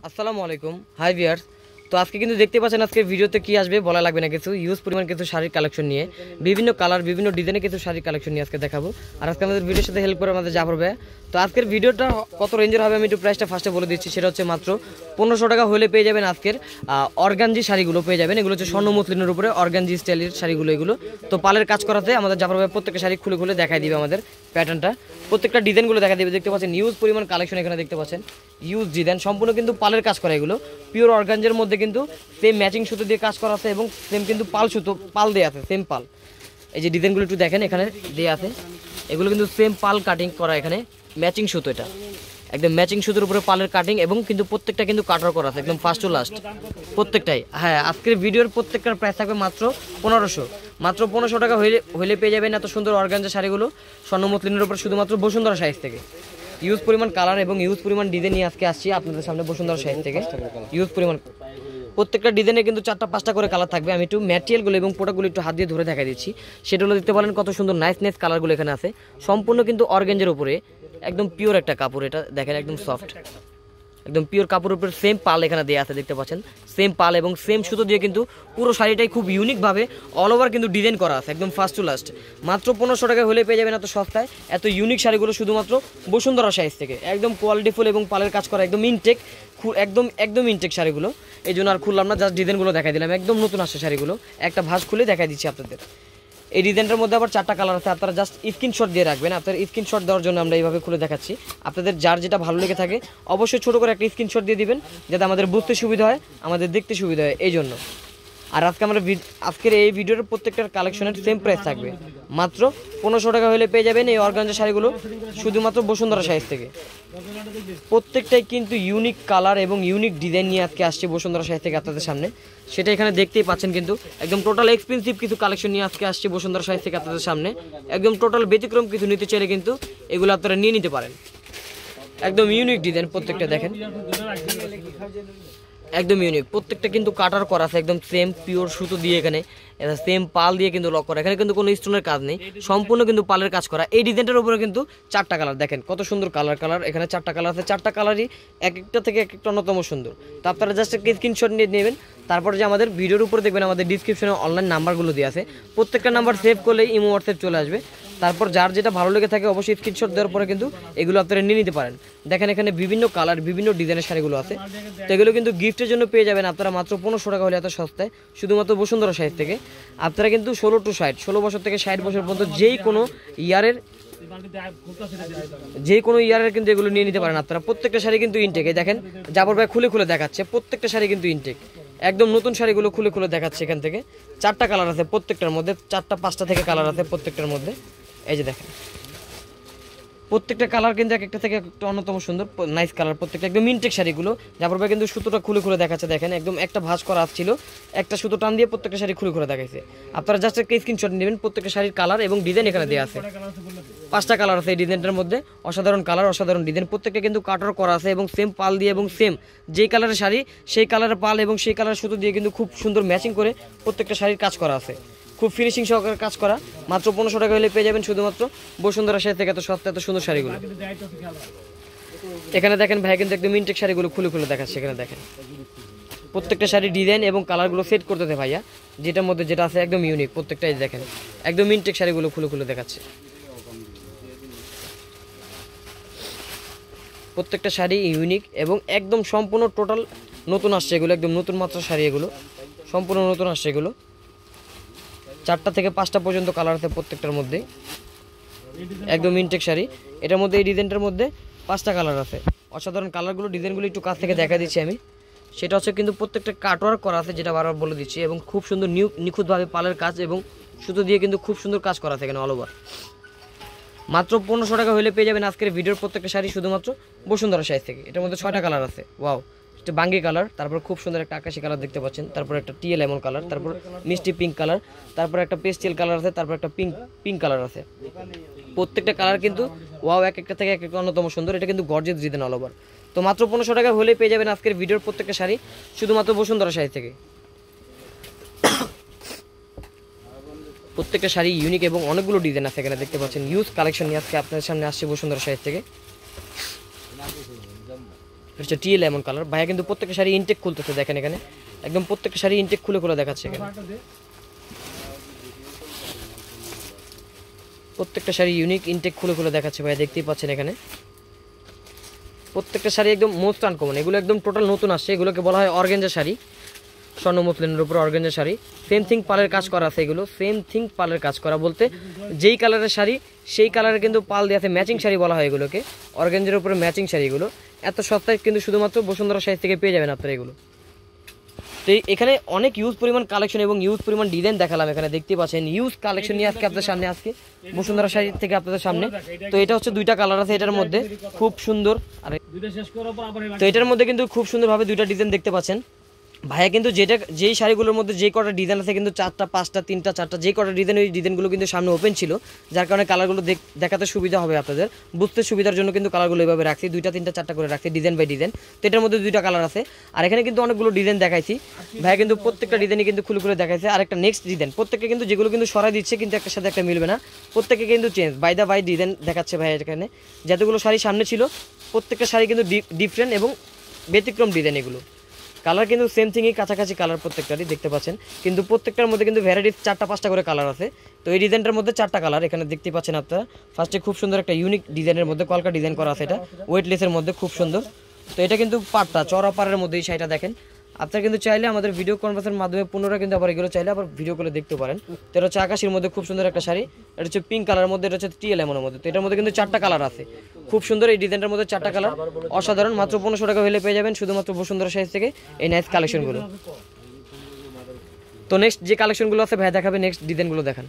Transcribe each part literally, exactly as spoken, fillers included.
আসসালামু আলাইকুম hi viewers. তো আজকে কিন্তু দেখতে পাচ্ছেন আজকের ভিডিওতে কি আসবে বলা লাগবে না, কিছু ইউজ পরিমাণ কিছু শাড়ির কালেকশন নিয়ে বিভিন্ন কালার বিভিন্ন ডিজাইনের কিছু শাড়ির কালেকশন নিয়ে আজকে দেখাবো। আর আজকে আমাদের ভিডিওর সাথে হেল্প করে আমাদের জাফর ভাই। তো আজকের ভিডিওটা কত রেঞ্জের হবে আমি একটু প্রাইসটা ফার্স্টে বলে দিচ্ছি। সেটা হচ্ছে মাত্র পনেরোশো টাকা হলে পেয়ে যাবেন আজকের অর্গানজি শাড়িগুলো পেয়ে যাবেন। এগুলো হচ্ছে স্বর্ণ মসলিনের উপরে অর্গানজি স্টাইলের শাড়িগুলো এগুলো। তো পালের কাজ করাতে আমাদের জাফর ভাই প্রত্যেকটা শাড়ি খুলে খুলে দেখাই দিবে আমাদের প্যাটার্নটা, প্রত্যেকটা ডিজাইনগুলো দেখা দিবে। দেখতে পাচ্ছেন ইউজ পরিমাণ কালেকশন এখানে দেখতে পাচ্ছেন, ইউজ ডিজাইন সম্পূর্ণ কিন্তু পালের কাজ করা, এগুলো পিওর অর্গানজের মধ্যে কিন্তু সেম ম্যাচিং সুতো দিয়ে কাজ করা আছে এবং সেম কিন্তু পাল সুতো পাল দেওয়া আছে, সেম পাল। এই যে ডিজাইনগুলো একটু দেখেন এখানে দেওয়া আছে, এগুলো কিন্তু সেম পাল কাটিং করা, এখানে ম্যাচিং সুতো, এটা একদম ম্যাচিং সুতোর উপরে পালের কাটিং এবং কিন্তু প্রত্যেকটা কিন্তু কাটার করা আছে একদম ফার্স্ট টু লাস্ট প্রত্যেকটাই। হ্যাঁ, আজকের ভিডিওর প্রত্যেকটার প্রাইস থাকবে মাত্র পনেরোশো মাত্র পনেরোশো টাকা হইলে হইলে পেয়ে যাবেন এত সুন্দর অর্গানজা শাড়িগুলো স্বর্ণ মসলিনের উপর শুধুমাত্র বসুন্ধরা সাইজ থেকে। ইউজ পরিমাণ কালার এবং ইউজ পরিমাণ ডিজাইন নিয়ে আজকে আসছি আপনাদের সামনে বসুন্ধরা সাইজ থেকে। ইউজ পরিমাণ প্রত্যেকটা ডিজাইনে কিন্তু চারটা পাঁচটা করে কালার থাকবে। আমি একটু ম্যাটেরিয়ালগুলো এবং প্রোডাক্টগুলো একটু হাত দিয়ে ধরে দেখা দিচ্ছি, সেটাগুলো দেখতে পারেন কত সুন্দর নাইস নাইস কালারগুলো এখানে আছে। সম্পূর্ণ কিন্তু অর্গানজার উপরে একদম পিওর একটা কাপড়, এটা দেখেন একদম সফট, একদম পিওর কাপড়ের উপরে সেম পাল এখানে দেওয়া আছে দেখতে পাচ্ছেন, সেম পাল এবং সেম সুতো দিয়ে কিন্তু পুরো শাড়িটাই খুব ইউনিকভাবে অল ওভার কিন্তু ডিজাইন করা আছে একদম ফার্স্ট টু লাস্ট। মাত্র পনেরোশো টাকা হলে পেয়ে যাবেন এত সস্তায় এত ইউনিক শাড়িগুলো শুধুমাত্র বসুন্ধরা সাইজ থেকে। একদম কোয়ালিটিফুল এবং পালের কাজ করা একদম ইনটেক, একদম একদম ইনটেক শাড়িগুলো। এই জন্য আর খুললাম না, জাস্ট ডিজাইনগুলো দেখাই দিলাম, একদম নতুন আসছে শাড়িগুলো। একটা ভাঁজ খুলে দেখাই দিচ্ছি আপনাদের। এই ডিজাইনটার মধ্যে আবার চারটা কালার আছে, আপনারা জাস্ট স্ক্রিনশট দিয়ে রাখবেন। আপনার স্ক্রিনশট দেওয়ার জন্য আমরা এইভাবে খুলে দেখাচ্ছি। আপনাদের যার যেটা ভালো লেগে থাকে অবশ্যই ছোটো করে একটা স্ক্রিনশট দিয়ে দিবেন, যাতে আমাদের বুঝতে সুবিধা হয়, আমাদের দেখতে সুবিধা হয় এই জন্য। আর আজকে আমরা আজকের এই ভিডিওর প্রত্যেকটার কালেকশনের সেম প্রাইস থাকবে মাত্র পনেরোশো টাকা হলে পেয়ে যাবেন এই অর্গানজা শাড়িগুলো শুধুমাত্র বসুন্ধরা সাইজ থেকে। প্রত্যেকটাই কিন্তু ইউনিক কালার এবং ইউনিক ডিজাইন নিয়ে আজকে আসছে বসুন্ধরা সাইজ থেকে আপনাদের সামনে, সেটা এখানে দেখতেই পাচ্ছেন। কিন্তু একদম টোটাল এক্সপেন্সিভ কিছু কালেকশন নিয়ে আজকে আসছে বসুন্ধরা সাইজ থেকে আপনাদের সামনে। একদম টোটাল ব্যতিক্রম কিছু নিতে চাইলে কিন্তু এগুলো আপনারা নিয়ে নিতে পারেন। একদম ইউনিক ডিজাইন প্রত্যেকটা দেখেন, একদম ইউনিক প্রত্যেকটা কিন্তু কাটার করা আছে একদম সেম পিওর সুতো দিয়ে, এখানে সেম পাল দিয়ে কিন্তু লক করা, এখানে কিন্তু কোনো স্টোনের কাজ নেই, সম্পূর্ণ কিন্তু পালের কাজ করা। এই ডিজাইনটার উপরে কিন্তু চারটা কালার দেখেন কত সুন্দর কালার কালার এখানে চারটা কালার আছে, চারটা কালারই এক একটা থেকে এক একটা অন্যতম সুন্দর। তো আপনারা জাস্ট একটা স্ক্রিনশট নিয়ে নেবেন, তারপরে যে আমাদের ভিডিওর উপরে দেখবেন আমাদের ডিসক্রিপশনে অনলাইন নাম্বারগুলো দিয়ে আছে, প্রত্যেকটা নাম্বার সেভ করলেই ইমো হোয়াটসঅ্যাপ চলে আসবে। তারপর যার যেটা ভালো লেগে থাকে অবশ্যই স্ক্রিনশট দেওয়ার পরে কিন্তু এগুলো আপনারা নিয়ে নিতে পারেন। দেখেন এখানে বিভিন্ন কালার বিভিন্ন ডিজাইনের শাড়িগুলো আছে, তো এগুলো কিন্তু গিফটের জন্য পেয়ে যাবেন আপনারা মাত্র পনেরোশো টাকা হলে এত সস্তায় শুধুমাত্র বসুন্ধরা সাইজ থেকে। আপনারা কিন্তু ষোলো টু ষাট ষোলো বছর থেকে ষাট বছর পর্যন্ত যেই কোনো ইয়ারের যে কোনো ইয়ারের কিন্তু এগুলো নিয়ে নিতে পারেন আপনারা। প্রত্যেকটা শাড়ি কিন্তু ইনটেক, দেখেন জাফর ভাই খুলে খুলে দেখাচ্ছে, প্রত্যেকটা শাড়ি কিন্তু ইনটেক একদম নতুন শাড়িগুলো খুলে খুলে দেখাচ্ছে। এখান থেকে চারটা কালার আছে প্রত্যেকটার মধ্যে, চারটা পাঁচটা থেকে কালার আছে প্রত্যেকটার মধ্যে। এই যে দেখেন প্রত্যেকটা কালার কিন্তু এক একটা থেকে একটা অন্যতম সুন্দর নাইস কালার, প্রত্যেকটা একদম ইনটেক শাড়িগুলো। জাফর ভাই কিন্তু সুতোটা খুলে খুলে দেখাচ্ছে, দেখেন একদম একটা ভাঁজ করা ছিল, একটা সুতো টান দিয়ে প্রত্যেকটা শাড়ি খুলে খুলে দেখাইছে। আপনারা জাস্ট একটা স্ক্রিনশট নেবেন, প্রত্যেকটা শাড়ির কালার এবং ডিজাইন এখানে দেওয়া আছে, পাঁচটা কালার আছে এই ডিজাইনটার মধ্যে, অসাধারণ কালার অসাধারণ ডিজাইন। প্রত্যেকটা কিন্তু কাটার করা আছে এবং সেম পাল দিয়ে এবং সেম যেই কালারের শাড়ি সেই কালারের পাল এবং সেই কালারের সুতো দিয়ে কিন্তু খুব সুন্দর ম্যাচিং করে প্রত্যেকটা শাড়ির কাজ করা আছে, খুব ফিনিশিং সহকারে কাজ করা। মাত্র পনেরোশো টাকা হলে পেয়ে যাবেন শুধুমাত্র বসুন্ধরা সাইজ থেকে এত সস্তা এত সুন্দর শাড়িগুলো। এখানে দেখেন ভাই কিন্তু একদম ইনটেক শাড়িগুলো খুলে খুলে দেখাচ্ছে, এখানে দেখেন প্রত্যেকটা শাড়ি ডিজাইন এবং কালারগুলো সেট করতে ভাইয়া, যেটার মধ্যে যেটা আছে একদম ইউনিক প্রত্যেকটাই দেখেন একদম ইনটেক শাড়িগুলো খুলে খুলে দেখাচ্ছে। প্রত্যেকটা শাড়ি ইউনিক এবং একদম সম্পূর্ণ টোটাল নতুন আসছে, এগুলো একদম নতুন মাত্রার শাড়ি, এগুলো সম্পূর্ণ নতুন আসছে। এগুলো চারটা থেকে পাঁচটা পর্যন্ত কালার আছে প্রত্যেকটার মধ্যে, একদম ইনটেক শাড়ি। এটার মধ্যে এই ডিজাইনটার মধ্যে পাঁচটা কালার আছে, অসাধারণ কালারগুলো ডিজাইনগুলো একটু কাছ থেকে দেখা দিচ্ছি আমি। সেটা হচ্ছে কিন্তু প্রত্যেকটা কাটওয়ার্ক করা আছে যেটা বারবার বলে দিচ্ছি, এবং খুব সুন্দর নিউ নিখুঁতভাবে পালের কাজ এবং সুতো দিয়ে কিন্তু খুব সুন্দর কাজ করা আছে এখানে অল ওভার। মাত্র পনেরোশো টাকা হলে পেয়ে যাবেন আজকের ভিডিওর প্রত্যেকটা শাড়ি শুধুমাত্র বসুন্ধরা সাইজ থেকে। এটার মধ্যে ছয়টা কালার আছে, ওয়াও এটা বাঙ্গি কালার, তারপর খুব সুন্দর একটা আকাশি কালার দেখতে পাচ্ছেন, তারপর একটা টিএল লেমন কালার, তারপর মিষ্টি পিঙ্ক কালার, তারপর একটা পেস্টেল কালার আছে, তারপর একটা পিঙ্ক পিঙ্ক কালার আছে। প্রত্যেকটা কালার কিন্তু ওয়াও এক একটা থেকে এক একটা অন্যতম সুন্দর। এটা কিন্তু গর্জিয়াস ডিজাইন অল ওভার। তো মাত্র পনেরোশো টাকা হলে পেয়ে যাবেন আজকের ভিডিওর প্রত্যেকটা শাড়ি শুধুমাত্র বসুন্ধরা সাইজ থেকে। প্রত্যেকটা শাড়ি ইউনিক এবং অনেকগুলো ডিজাইন আছে এখানে দেখতে পাচ্ছেন। ইউজ কালেকশন নিয়ে আজকে আপনাদের সামনে আসছে বসুন্ধরা সাইজ থেকে। হচ্ছে টিএল এমন কালার। ভাইয়া কিন্তু প্রত্যেকটা শাড়ি ইনটেক খুলতেছে, দেখেন এখানে একদম প্রত্যেকটা শাড়ি ইনটেক খুলে খুলে দেখাচ্ছে এখানে। প্রত্যেকটা শাড়ি ইউনিক ইনটেক খুলে খুলে দেখাচ্ছে ভাইয়া, দেখতেই পাচ্ছেন এখানে। প্রত্যেকটা শাড়ি একদম মোস্ট আনকমন, এগুলো একদম টোটাল নতুন আসছে, এগুলোকে বলা হয় অর্গানজা শাড়ি, স্বর্ণ মসলিনের উপর অর্গানজা শাড়ি। সেম থিং পালের কাজ করা আছে, এগুলো সেম থিং পালের কাজ করা বলতে যেই কালারের শাড়ি সেই কালারে কিন্তু পাল দিয়ে আছে, ম্যাচিং শাড়ি বলা হয় এগুলোকে, অর্গানজার উপরে ম্যাচিং শাড়িগুলো এত সস্তায় কিন্তু শুধুমাত্র বসুন্ধরা শাড়ি থেকে পেয়ে যাবেন আপনারা এগুলো। তো এখানে অনেক ইউজ পরিমাণ কালেকশন এবং ইউজ পরিমাণ ডিজাইন দেখালাম, এখানে দেখতে পাচ্ছেন ইউজ কালেকশন নিয়ে আজকে আপনাদের সামনে, আজকে বসুন্ধরা শাড়ি থেকে আপনাদের সামনে। তো এটা হচ্ছে দুইটা কালার আছে এটার মধ্যে, খুব সুন্দর। আর তো এটার মধ্যে কিন্তু খুব সুন্দরভাবে দুইটা ডিজাইন দেখতে পাচ্ছেন। ভাইয়া কিন্তু যেটা যেই শাড়িগুলোর মধ্যে যেই কটা ডিজাইন আছে কিন্তু চারটা পাঁচটা তিনটা চারটা যেই কটা ডিজাইন, ওই ডিজাইনগুলো কিন্তু সামনে ওপেন ছিল, যার কারণে কালারগুলো দেখাতে সুবিধা হবে আপনাদের, বুঝতে সুবিধার জন্য কিন্তু কালারগুলো এভাবে রাখছি, দুইটা তিনটা চারটা করে রাখছি ডিজাইন বাই ডিজাইন। তো এটার মধ্যে দুইটা কালার আছে, আর এখানে কিন্তু অনেকগুলো ডিজাইন দেখাইছি ভাইয়া, কিন্তু প্রত্যেকটা ডিজাইনই কিন্তু খুলে খুলে দেখাইছে। আর একটা নেক্সট ডিজাইন প্রত্যেককে কিন্তু যেগুলো কিন্তু সরাই দিচ্ছে কিন্তু একটার সাথে একটা মিলবে না, প্রত্যেকে কিন্তু change by the by design দেখাচ্ছে ভাইয়া এখানে। যতগুলো শাড়ি সামনে ছিল প্রত্যেকটা শাড়ি কিন্তু ডিফারেন্ট এবং ব্যতিক্রম ডিজাইন, এগুলো কালার কিন্তু সেম থিংই, কাছাকাছি কালার প্রত্যেকটারই দেখতে পাচ্ছেন, কিন্তু প্রত্যেকটার মধ্যে কিন্তু ভ্যারাইটিস চারটা পাঁচটা করে কালার আছে। তো এই ডিজাইনটার মধ্যে চারটা কালার এখানে দেখতে পাচ্ছেন আপনারা। ফার্স্টে খুব সুন্দর একটা ইউনিক ডিজাইনের মধ্যে কলকা ডিজাইন করা আছে, এটা ওয়েটলেসের মধ্যে খুব সুন্দর। তো এটা কিন্তু পাটটা চড়া পাড়ের মধ্যে এই শাড়িটা দেখেন, আপনারা কিন্তু চাইলে আমাদের ভিডিও কনফারেন্সের মাধ্যমে পুনরায় কিন্তু আবার এগুলো চাইলে আবার ভিডিও করে দেখতে পারেন। তো এটা হচ্ছে আকাশের মধ্যে খুব সুন্দর একটা শাড়ি, এটা হচ্ছে পিঙ্ক কালারের মধ্যে, এটা হচ্ছে টিএল এমনের মধ্যে। তো এটার মধ্যে কিন্তু চারটা কালার আছে, খুব সুন্দর এই ডিজাইনটার মধ্যে চারটা কালার, অসাধারণ। মাত্র পনেরোশো টাকা হলে পেয়ে যাবেন শুধুমাত্র বসুন্ধরা শাড়ি থেকে এই নাইস কালেকশনগুলো। তো নেক্সট যে কালেকশনগুলো আছে ভাই দেখাবে, নেক্সট ডিজাইনগুলো দেখান।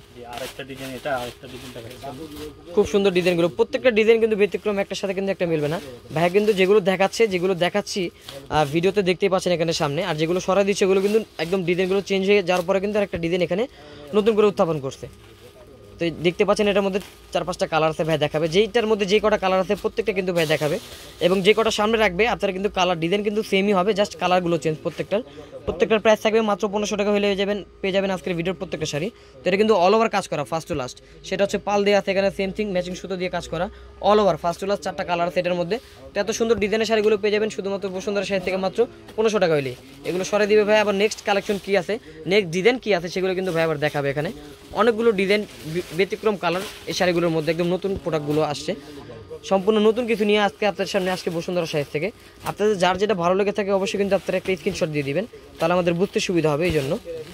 খুব সুন্দর ডিজাইনগুলো, প্রত্যেকটা ডিজাইন কিন্তু ব্যতিক্রম, একটার সাথে কিন্তু একটা মিলবে না ভাইয়া, কিন্তু যেগুলো দেখাচ্ছে যেগুলো দেখাচ্ছি ভিডিওতে দেখতেই পাচ্ছেন এখানে সামনে, আর যেগুলো সরাই দিচ্ছে ওগুলো কিন্তু একদম ডিজাইনগুলো চেঞ্জ হয়ে যাওয়ার পরে কিন্তু একটা ডিজাইন এখানে নতুন করে উত্থাপন করছে। তো দেখতে পাচ্ছেন এটার মধ্যে চার পাঁচটা কালার আছে ভাই দেখাবে, যেইটার মধ্যে যে কটা কালার আছে প্রত্যেকটা কিন্তু ভাই দেখাবে, এবং যে কটা সামনে রাখবে আপনারা কিন্তু কালার ডিজাইন কিন্তু সেমই হবে, জাস্ট কালারগুলো চেঞ্জ। প্রত্যেকটার প্রত্যেকটার প্রাইস থাকবে মাত্র পনেরোশো টাকা হলে যাবেন পেয়ে যাবেন আজকের ভিডিওর প্রত্যেকটা শাড়ি। তো এটা কিন্তু অল ওভার কাজ করা ফার্স্ট টু লাস্ট, সেটা হচ্ছে পাল দেওয়া আছে এখানে সেম থিং, ম্যাচিং সুতো দিয়ে কাজ করা, all over first to last চারটা কালার আছে এটার মধ্যে। তো এত সুন্দর ডিজাইনের শাড়িগুলো পেয়ে যাবেন শুধুমাত্র বসুন্ধরা শাড়ি থেকে মাত্র পনেরোশো টাকা হলে। এগুলো সরাই দিবে ভাই, আবার নেক্সট কালেকশন কী আছে, নেক্সট ডিজাইন কী আছে সেগুলো কিন্তু ভাই আবার দেখাবে এখানে। অনেকগুলো ডিজাইন ব্যতিক্রম কালার এই শাড়িগুলোর মধ্যে, একদম নতুন প্রোডাক্টগুলো আসছে, সম্পূর্ণ নতুন কিছু নিয়ে আজকে আপনাদের সামনে আজকে বসুন্ধরা শাড়ি থেকে। আপনাদের যার যেটা ভালো লেগে থাকে অবশ্যই কিন্তু আপনারা একটা স্ক্রিনশট দিয়ে দিবেন, তাহলে আমাদের বুঝতে সুবিধা হবে। এই জন্য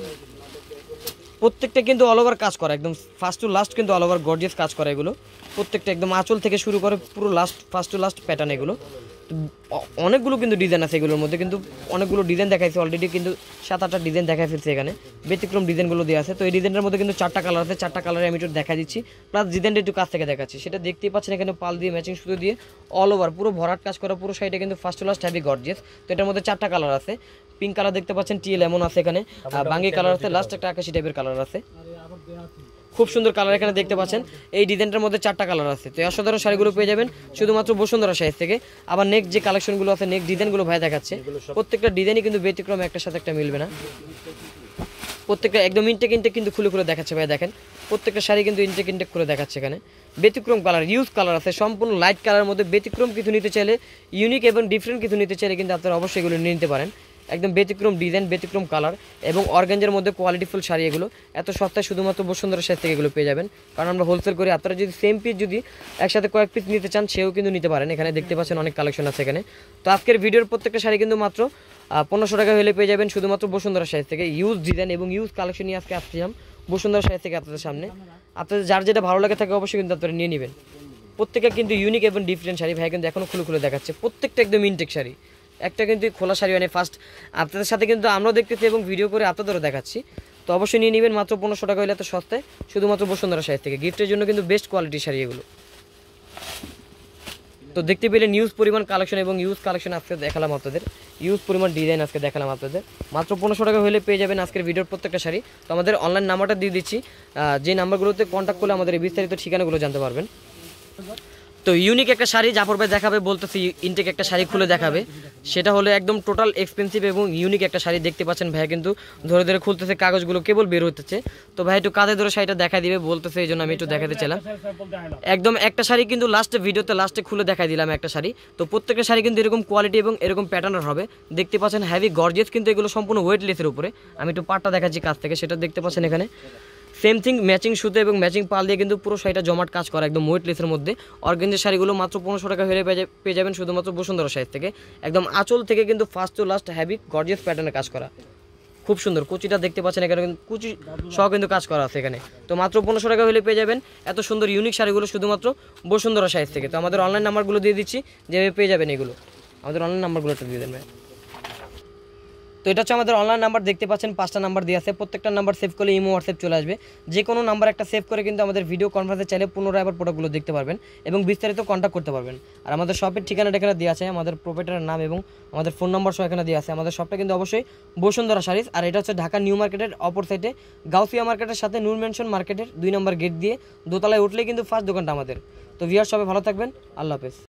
প্রত্যেকটা কিন্তু অল ওভার কাজ করা, একদম ফার্স্ট টু লাস্ট কিন্তু অল ওভার গর্জিয়াস কাজ করা এগুলো, প্রত্যেকটা একদম আঁচল থেকে শুরু করে পুরো last first to last pattern এগুলো। অনেকগুলো কিন্তু ডিজাইন আছে এগুলোর মধ্যে, কিন্তু অনেকগুলো ডিজাইন দেখাইছে অলরেডি, কিন্তু সাত আটটা ডিজাইন দেখাই ফেলছে এখানে, ব্যতিক্রম ডিজাইনগুলো দেওয়া আছে। তো এই ডিজাইনটার মধ্যে কিন্তু চারটা কালার আছে, চারটা কালারে আমি একটু দেখা দিচ্ছি, প্লাস ডিজাইনটা একটু কাছ থেকে দেখাচ্ছি, সেটা দেখতেই পাচ্ছেন এখানে পাল দিয়ে ম্যাচিং সুতো দিয়ে অল ওভার পুরো ভরাট কাজ করা, পুরো শাড়িটা কিন্তু first to last heavy gorgeous. তো এটার মধ্যে চারটা কালার আছে, পিঙ্ক কালার দেখতে পাচ্ছেন, টিএল এমন আছে এখানে, বাঙ্গি কালার আছে, লাস্ট একটা আকাশি টাইপের কালার আছে, খুব সুন্দর কালার এখানে দেখতে পাচ্ছেন। এই ডিজাইনটার মধ্যে চারটা কালার আছে। তো অসাধারণ শাড়িগুলো পেয়ে যাবেন শুধুমাত্র বসুন্ধরা শাড়ি থেকে। আবার নেক্সট যে কালেকশনগুলো আছে, নেক্সট ডিজাইনগুলো ভাই দেখাচ্ছে, প্রত্যেকটা ডিজাইনই কিন্তু ব্যতিক্রম, একটার সাথে একটা মিলবে না, প্রত্যেকটা একদম ইনটেক ইনটেক কিন্তু খুলে খুলে দেখাচ্ছে ভাই দেখেন, প্রত্যেকটা শাড়ি কিন্তু ইনটেক ইনটেক করে দেখাচ্ছে এখানে। ব্যতিক্রম কালার, ইউজ কালার আছে, সম্পূর্ণ লাইট কালারের মধ্যে ব্যতিক্রম কিছু নিতে চাইলে, ইউনিক এবং ডিফারেন্ট কিছু নিতে চাইলে কিন্তু আপনারা অবশ্যই এগুলো নিয়ে নিতে পারেন। একদম ব্যতিক্রম ডিজাইন, ব্যতিক্রম কালার এবং অর্গানজার মধ্যে কোয়ালিটিফুল শাড়ি, এগুলো এত সস্তায় শুধুমাত্র বসুন্ধরা শাড়ি থেকে এগুলো পেয়ে যাবেন, কারণ আমরা হোলসেল করি। আপনারা যদি সেম পিস যদি একসাথে কয়েক পিস নিতে চান সেও কিন্তু নিতে পারেন, এখানে দেখতে পাচ্ছেন অনেক কালেকশন আছে এখানে। তো আজকের ভিডিওর প্রত্যেকটা শাড়ি কিন্তু মাত্র পনেরোশো টাকা হলে পেয়ে যাবেন শুধুমাত্র বসুন্ধরা শাড়ি থেকে। ইউজ ডিজাইন এবং ইউজ কালেকশন নিয়ে আজকে আসছিলাম বসুন্ধরা শাড়ি থেকে আপনাদের সামনে। আপনাদের যার যেটা ভালো লাগে থাকে অবশ্যই কিন্তু আপনারা নিয়ে নেবেন। প্রত্যেকটা কিন্তু ইউনিক এবং ডিফারেন্ট শাড়ি ভাই কিন্তু এখনও খুলে খুলে দেখাচ্ছে, প্রত্যেকটা একদম ইনটেক শাড়ি, একটা কিন্তু খোলা শাড়ি মানে ফার্স্ট আপনাদের সাথে কিন্তু আমরাও দেখতেছি এবং ভিডিও করে আপনাদেরও দেখাচ্ছি। তো অবশ্যই নিয়ে নেবেন মাত্র পনেরোশো টাকা হলে, এত সস্তায় শুধুমাত্র বসুন্ধরা শাড়ি থেকে। গিফটের জন্য কিন্তু বেস্ট কোয়ালিটির শাড়ি এগুলো। তো দেখতে পেলে নিউজ পরিমাণ কালেকশন এবং ইউজ কালেকশন আজকে দেখালাম আপনাদের, ইউজ পরিমাণ ডিজাইন আজকে দেখালাম আপনাদের, মাত্র পনেরোশো টাকা হলে পেয়ে যাবেন আজকের ভিডিওর প্রত্যেকটা শাড়ি। তো আমাদের অনলাইন নাম্বারটা দিয়ে দিচ্ছি, যে নাম্বারগুলোতে কন্ট্যাক্ট করলে আমাদের এই বিস্তারিত ঠিকানাগুলো জানতে পারবেন। তো তো ইউনিক একটা শাড়ি জাফর ভাই দেখাবে বলতেছি, ইনটেক একটা শাড়ি খুলে দেখাবে, সেটা হলো একদম টোটাল এক্সপেন্সিভ এবং ইউনিক একটা শাড়ি। দেখতে পাচ্ছেন ভাইয়া কিন্তু ধরে ধরে খুলতেছে, কাগজগুলো কেবল বের হতেছে। তো ভাই একটু কাঁধে ধরে শাড়িটা দেখা দিবে বলতেছে, এই জন্য আমি একটু দেখাতে চাইলাম। একদম একটা শাড়ি কিন্তু লাস্টে ভিডিওতে লাস্টে খুলে দেখাই দিলাম একটা শাড়ি। তো প্রত্যেকটা শাড়ি কিন্তু এরকম কোয়ালিটি এবং এরকম প্যাটার্নের হবে। দেখতে পাচ্ছেন হেভি গর্জিয়াস, কিন্তু এগুলো সম্পূর্ণ ওয়েটলেসের উপরে। আমি একটু পাটটা দেখাচ্ছি কাছ থেকে, সেটা দেখতে পাচ্ছেন এখানে সেম থিং ম্যাচিং সুতো এবং ম্যাচিং পাল দিয়ে কিন্তু পুরো শাড়িটা জমাট কাজ করা একদম ওয়েটলেসের মধ্যে। অর্গানজার শাড়িগুলো মাত্র পনেরোশো টাকা হলে পেয়ে যাবেন শুধুমাত্র বসুন্ধরা সাইজ থেকে। একদম আঁচল থেকে কিন্তু first to last heavy gorgeous প্যাটার্নে কাজ করা, খুব সুন্দর। কুচিটা দেখতে পাচ্ছেন এখানে কিন্তু কুচি সহ কিন্তু কাজ করা আছে এখানে। তো মাত্র পনেরোশো টাকা হলে পেয়ে যাবেন এত সুন্দর ইউনিক শাড়িগুলো শুধুমাত্র বসুন্ধরা সাইজ থেকে। তো আমাদের অনলাইন নাম্বারগুলো দিয়ে দিচ্ছি, যেভাবে পেয়ে যাবেন এগুলো। আমাদের অনলাইন নাম্বারগুলো একটু দিয়ে দেন ভাই। তো এটা হচ্ছে আমাদের অনলাইন নাম্বার, দেখতে পাচ্ছেন পাঁচটা নাম্বার দিয়ে আছে। প্রত্যেকটা নাম্বার সেভ করলে ইমো হোয়াটসঅ্যাপ চলে আসবে। যে কোনো নাম্বার একটা সেভ করে কিন্তু আমাদের ভিডিও কনফারেন্সে চাইলে পুনরায় আবার প্রোডাক্টগুলো দেখতে পারবেন এবং বিস্তারিত কন্ট্যাক্ট করতে পারবেন। আর আমাদের শপের ঠিকানাটা এখানে দেওয়া আছে, আমাদের প্রোপাইটারের নাম এবং আমাদের ফোন নাম্বার সহ এখানে দেওয়া আছে। আমাদের শপটা কিন্তু অবশ্যই বসুন্ধরা শাড়িজ, আর এটা হচ্ছে ঢাকা নিউ মার্কেটের অপর সাইডে গাউসিয়া মার্কেটের সাথে নূর মেনশন মার্কেটের দুই নম্বর গেট দিয়ে দোতলায় উঠলেই কিন্তু ফার্স্ট দোকানটা আমাদের। তো ভিউয়ার্স সবাই ভালো থাকবেন, আল্লাহ হাফেজ।